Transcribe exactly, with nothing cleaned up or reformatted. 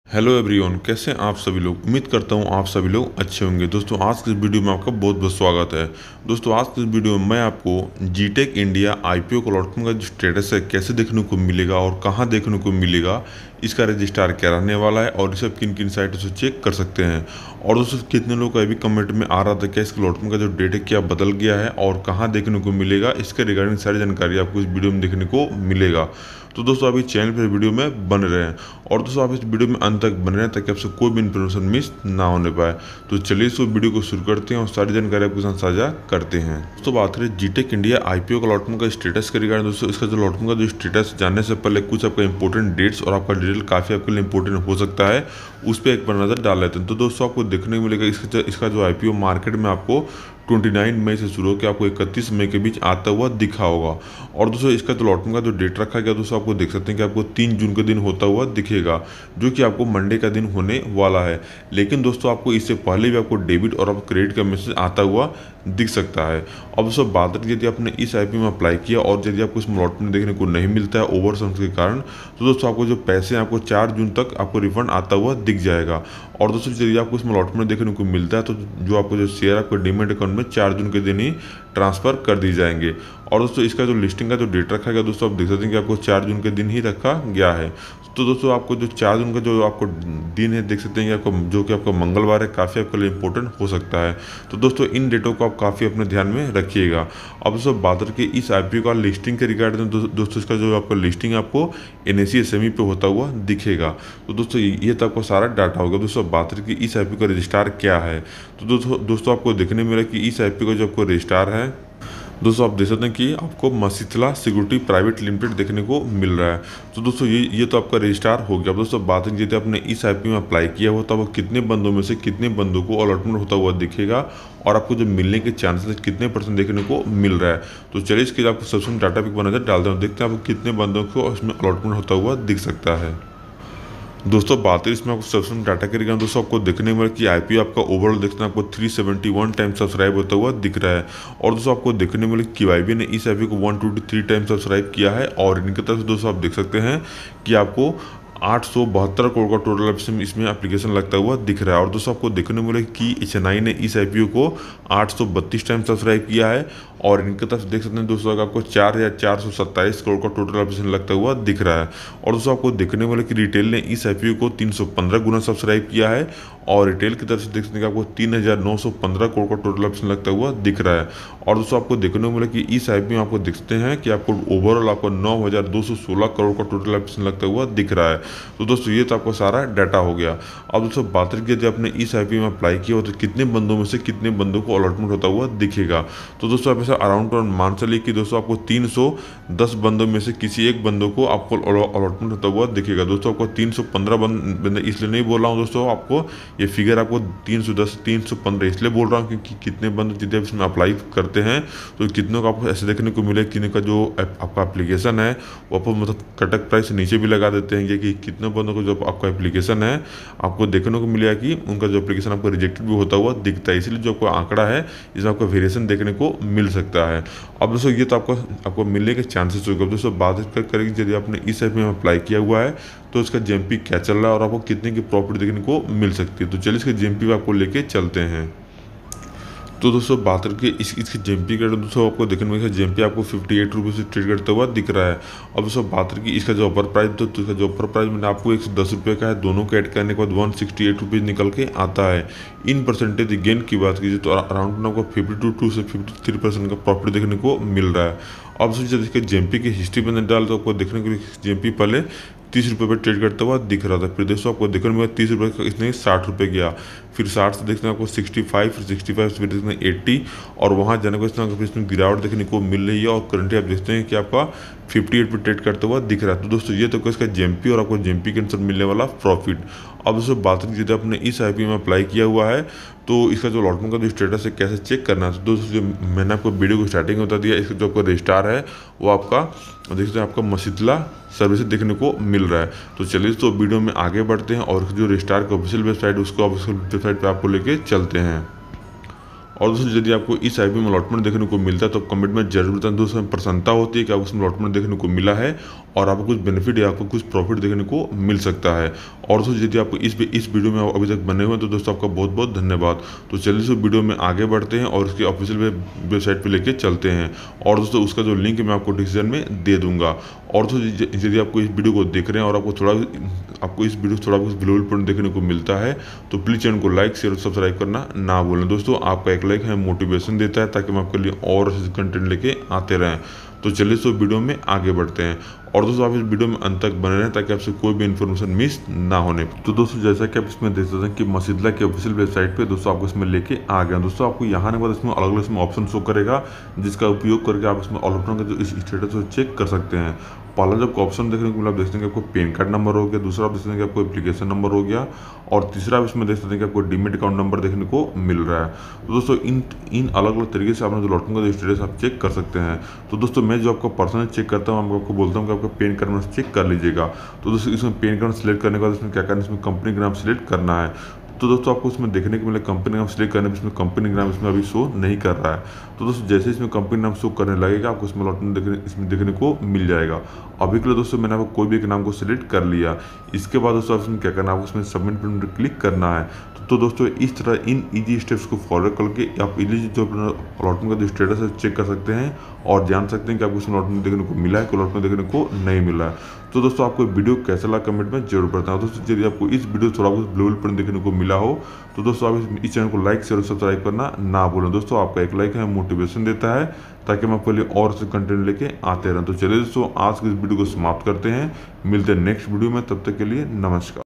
Hello everyone, कैसे हैं आप सभी लोग। उम्मीद करता हूं आप सभी लोग अच्छे होंगे। दोस्तों आज की इस वीडियो में आपका बहुत बहुत स्वागत है। दोस्तों आज की इस वीडियो में मैं आपको जीटेक इंडिया आईपीओ अलॉटमेंट का जो स्टेटस है कैसे देखने को मिलेगा और कहां देखने को मिलेगा, इसका रजिस्ट्रार क्या रहने वाला है और इसे आप किन किन साइटों से चेक कर सकते हैं। और दोस्तों कितने लोग का अभी कमेंट में आ रहा था क्या इसके अलॉटमेंट का जो डेट है क्या बदल गया है और कहाँ देखने को मिलेगा, इसके रिगार्डिंग सारी जानकारी आपको इस वीडियो में देखने को मिलेगा। तो दोस्तों अभी चैनल पर वीडियो में बन रहे हैं और दोस्तों आप इस वीडियो में अंत तक बन रहे हैं ताकि आपसे कोई भी इन्फॉर्मेशन मिस ना होने पाए। तो चलिए इस वीडियो को शुरू करते हैं और सारी जानकारी आपके साथ साझा करते हैं। दोस्तों बात करें जीटेक इंडिया आईपीओ का अलॉटमेंट का स्टेटस के रिगार्डिंग, दोस्तों इसका जो अलॉटमेंट का जो स्टेटस जानने से पहले कुछ आपका इंपॉर्टेंट डेट्स और आपका डिटेल काफ़ी आपके लिए इंपॉर्टेंट हो सकता है, उस पर एक बार नजर डाल लेते हैं। तो दोस्तों आपको देखने को मिलेगा इसका इसका जो आईपीओ मार्केट में आपको उनतीस मई से शुरू होकर आपको इकतीस मई के बीच आता हुआ दिखा होगा। और दोस्तों इसका जो अलॉटमेंट का जो डेट रखा गया दोस्तों आपको देख सकते हैं कि आपको तीन जून के दिन होता हुआ दिखेगा, जो कि आपको मंडे का दिन होने वाला है। लेकिन दोस्तों आपको इससे पहले भी आपको डेबिट और आपको क्रेडिट का मैसेज आता हुआ दिख सकता है। अब दोस्तों बात करें यदि आपने इस आईपीओ में अप्लाई किया और यदि आपको इसमें अलॉटमेंट देखने को नहीं मिलता है ओवर सम्स के कारण, तो दोस्तों आपको जो पैसे हैं आपको चार जून तक आपको रिफंड आता हुआ दिख जाएगा। और दोस्तों यदि आपको इसमें अलॉटमेंट देखने को मिलता है तो जो आपको जो शेयर आपको डीमैट अकाउंट में चार जून के दिन ही ट्रांसफर कर दी जाएंगे। और दोस्तों इसका जो लिस्टिंग का जो डेट रखा गया दोस्तों आप देख सकते हैं कि आपको चार जून के दिन ही रखा गया है। तो दोस्तों आपको जो चार जून का जो आपको दिन है देख सकते हैं कि आपको जो कि आपका मंगलवार है, काफ़ी आपके लिए इंपॉर्टेंट हो सकता है। तो दोस्तों इन डेटों को आप काफ़ी अपने ध्यान में रखिएगा। अब दोस्तों बात करके इस आईपीओ का लिस्टिंग के रिगार्डिंग, दोस्तों इसका जो आपका लिस्टिंग आपको एनएससी एसएमई पे होता हुआ दिखेगा। तो दोस्तों ये तो आपको सारा डाटा होगा। दोस्तों बात करके इस आईपीओ का रजिस्ट्रार क्या है, तो दोस्तों दोस्तों आपको देखने मिला कि इस आईपीओ का जो आपको रजिस्ट्रार है दोस्तों आप देख सकते हैं कि आपको मसीतला सिक्योरिटी प्राइवेट लिमिटेड देखने को मिल रहा है। तो दोस्तों ये ये तो आपका रजिस्ट्रार हो गया। अब दोस्तों बात है यदि आपने इस आईपीओ में अप्लाई किया हो तो वो कितने बंदों में से कितने बंदों को अलॉटमेंट होता हुआ दिखेगा और आपको जो मिलने के चांसेस कितने परसेंट देखने को मिल रहा है। तो चलिए इसके लिए आपको सबसे डाटा पिक पर नजर डालते हैं, देखते हैं आपको कितने बंदों को इसमें अलॉटमेंट होता हुआ दिख सकता है। दोस्तों बात है इसमें आपको सबसे डाटा करेगा दोस्तों आपको देखने में कि आईपीओ आपका ओवरऑल देखते हैं आपको तीन सौ इकहत्तर टाइम सब्सक्राइब होता हुआ दिख रहा है। और दोस्तों आपको देखने में कि वाईबी ने इस आईपीओ को एक सौ तेईस टाइम सब्सक्राइब किया है और इनकी तरफ से दोस्तों आप देख सकते हैं कि आपको आठ सौ बहत्तर करोड़ का टोटल इसमें एप्लीकेशन लगता हुआ दिख रहा है। और दोस्तों आपको देखने मिले कि एचएनआई ने इस आईपीओ को आठ सौ बत्तीस टाइम सब्सक्राइब किया है और इनके तरफ देख सकते हैं दोस्तों आपको चार हजार चार सौ सत्ताईस करोड़ का टोटल एप्लीकेशन लगता हुआ दिख रहा है। और दोस्तों आपको देखने मिले कि रिटेल ने इस आईपीओ को तीन सौ पंद्रह गुना सब्सक्राइब किया है और रिटेल की तरफ से देख सकते हैं कि आपको तीन हजार नौ सौ पंद्रह करोड़ का टोटल एप्लीकेशन लगता हुआ दिख रहा है। और दोस्तों आपको देखने को मिला कि इस आईपीओ में आपको देखते हैं कि आपको ओवरऑल आपको नौ हजार दो सौ सोलह करोड़ का टोटल एप्लीकेशन लगता हुआ दिख रहा है। तो दोस्तों ये तो आपको सारा डाटा हो गया। अब दोस्तों बात करें यदि आपने इस आईपीओ में अप्लाई किया हो तो कितने बंदों में से कितने बंदों को अलॉटमेंट होता हुआ दिखेगा। तो दोस्तों आप ऐसा अराउंड अराउंड मान चलिए कि दोस्तों आपको तीन सौ दस बंदों में से किसी एक बंदों को आपको अलॉटमेंट होता हुआ दिखेगा। दोस्तों आपको तीन सौ पंद्रह बंदे इसलिए नहीं बोल रहा हूँ दोस्तों, आपको ये फिगर आपको तीन सौ दस तीन सौ पंद्रह इसलिए बोल रहा हूँ क्योंकि कितने बंदे यदि आप इसमें अप्लाई करते हैं तो कितनों का आपको ऐसे देखने को मिले कि इनका जो आपका एप्लीकेशन है वो आपको मतलब कटक प्राइस नीचे भी लगा देते हैं कि कितने बंदों को जो आपका एप्लीकेशन है आपको देखने को मिलेगा कि उनका जो एप्लीकेशन आपको रिजेक्टेड भी होता हुआ दिखता है। इसलिए जो आपको आंकड़ा है इसमें आपको वेरिएशन देखने को मिल सकता है। अब दोस्तों ये तो आपको आपको मिलने के चांसेस होगा। दोस्तों बात करेंगे यदि आपने इस ऐप में अप्लाई किया हुआ है तो इसका जेएमपी क्या चल रहा है और आपको कितने की प्रॉफिट देखने को मिल सकती है। तो चलिए इसके जेएमपी आपको लेके चलते हैं। तो दोस्तों बात करके इस इसकी जेएमपी का दोस्तों आपको देखने में जेएमपी आपको फिफ्टी एट रुपीज़ से ट्रेड करता हुआ दिख रहा है। अब दोस्तों बात करके इसका जो अपर प्राइस तो इसका जो अपर प्राइस मैंने आपको एक सौ दस रुपये का है, दोनों को ऐड करने के बाद वन सिक्सटी एट रुपीज़ निकल के आता है। इन परसेंटेज गेन की बात कीजिए तो अराउंड आपको फिफ्टी टू टू से फिफ्टी थ्री परसेंट का प्रॉफिट देखने को मिल रहा है। अब जब इसके जेएमपी की हिस्ट्री में डाल तो आपको देखने को जेएमपी पहले तीस रुपये पर ट्रेड करता हुआ दिख रहा था, फिर दोस्तों आपको देखने में तीस रुपये का इसने साठ रुपये गया, फिर साठ से देखते हैं आपको सिक्सटी फाइव फिर सिक्सटी फाइव से फिर देखते हैं एट्टी और वहाँ जाने को इसमें इसमें गिरावट देखने को मिल रही है और करंटली आप देखते हैं कि आपका फिफ्टी एट पर ट्रेड करता हुआ दिख रहा है। तो दोस्तों ये तो इसका जेएमपी और आपको जेएमपी के अनुसार मिलने वाला प्रॉफिट। अब दोस्तों बात करें यदि आपने इस आईपीओ में अप्लाई किया हुआ है तो इसका जो अलॉटमेंट का जो स्टेटस है कैसे चेक करना है। तो दोस्तों जो मैंने आपको वीडियो को स्टार्टिंग में बता दिया, इसका जो आपका रजिस्ट्रार है वो आपका देखते हैं आपका मसीतला सर्विस देखने को मिल रहा है। तो चलिए तो वीडियो में आगे बढ़ते हैं और जो रजिस्ट्रार का ऑफिशियल वेबसाइट उसको ऑफिशियल वेबसाइट पर आपको लेके चलते हैं। और दोस्तों यदि आपको इस आईपीओ में अलॉटमेंट देखने को मिलता है तो कमेंट में जरूर बताएं दोस्तों। हमें प्रसन्नता होती है कि आपको उसमें अलॉटमेंट देखने को मिला है और आपको कुछ बेनिफिट या आपको कुछ प्रॉफिट देखने को मिल सकता है। और दोस्तों यदि आपको इस इस वीडियो में अभी तक बने हुए हैं तो दोस्तों आपका बहुत बहुत धन्यवाद। तो चलिए दोस्तों वीडियो में आगे बढ़ते हैं और उसकी ऑफिशियल वेबसाइट पर लेके चलते हैं। और दोस्तों उसका जो लिंक मैं आपको डिस्क्रिप्शन में दे दूंगा। और दोस्तों यदि आपको इस वीडियो को देख रहे हैं और आपको थोड़ा आपको इस वीडियो थोड़ा कुछ वैल्यूएबल पॉइंट देखने को मिलता है तो प्लीज़ चैनल को लाइक शेयर और सब्सक्राइब करना ना भूलें। दोस्तों आपका एक लाइक हमें मोटिवेशन देता है ताकि हम आपके लिए और कंटेंट लेके आते रहें। तो चलिए तो वीडियो में आगे बढ़ते हैं। और दोस्तों आप इस वीडियो में अंत तक बने रहें ताकि आपसे कोई भी इन्फॉर्मेशन मिस ना होने। तो दोस्तों जैसा कि आप इसमें देख सकते हैं कि मसीदला की ऑफिशियल वेबसाइट पे दोस्तों आपको इसमें लेके आ गया। दोस्तों आपको यहाँ आने के बाद इसमें अलग अलग इसमें ऑप्शन शो करेगा जिसका उपयोग करके आप इसमें अलॉटमेंट का जो स्टेटस को चेक कर सकते हैं। पहला जब ऑप्शन देखने को मिला आप देख सकते हैं कि आपको पैन कार्ड नंबर हो गया, दूसरा आप देख सकते हैं कि आपको एप्लीकेशन नंबर हो गया और तीसरा आप इसमें देख सकते हैं कि आपको डीमेट अकाउंट नंबर देखने को मिल रहा है। तो दोस्तों इन इन अलग अलग तरीके से आपने जो अलॉटमेंट का स्टेटस आप चेक कर सकते हैं। तो दोस्तों मैं जो आपको पर्सनल चेक करता हूँ आपको बोलता हूँ कि आपका पैन कार्ड नंबर चेक कर लीजिएगा। तो दोस्तों इसमें पैन कार्ड सेलेक्ट करने के बाद इसमें क्या करना है, इसमें कंपनी का नाम सेलेक्ट करना है। तो दोस्तों आपको इसमें देखने को मिले कंपनी नाम सेलेक्ट करने में इसमें कंपनी का नाम इसमें अभी शो नहीं कर रहा है। तो दोस्तों जैसे इसमें कंपनी नाम शो करने लगेगा आपको इसमें अलॉटमेंट देखने इसमें देखने को मिल जाएगा। अभी के लिए दोस्तों मैंने आपको कोई भी एक नाम को सिलेक्ट कर लिया। इसके बाद दोस्तों आप इसमें क्या करना है, आपको इसमें सबमिट बटन पर क्लिक करना है। तो, तो दोस्तों इस तरह इन इजी स्टेप्स को फॉलो करके आप इजीली जो अपना अलॉटमेंट का जो स्टेटस है चेक कर सकते हैं और जान सकते हैं कि आपको इसमें अलॉटमेंट देखने को मिला है कि अलॉटमेंट देखने को नहीं मिला है। तो दोस्तों आपको वीडियो कैसा लगा कमेंट में जरूर बताएं। दोस्तों यदि आपको इस वीडियो थोड़ा बहुत वैल्यूएबल पॉइंट देखने को मिला हो तो दोस्तों आप इस चैनल को लाइक शेयर और सब्सक्राइब करना ना भूलें। दोस्तों आपका एक लाइक हमें मोटिवेशन देता है ताकि हम आपके लिए और से कंटेंट लेके आते रहें। तो चलिए दोस्तों आज के इस वीडियो को समाप्त करते हैं, मिलते हैं नेक्स्ट वीडियो में, तब तक के लिए नमस्कार।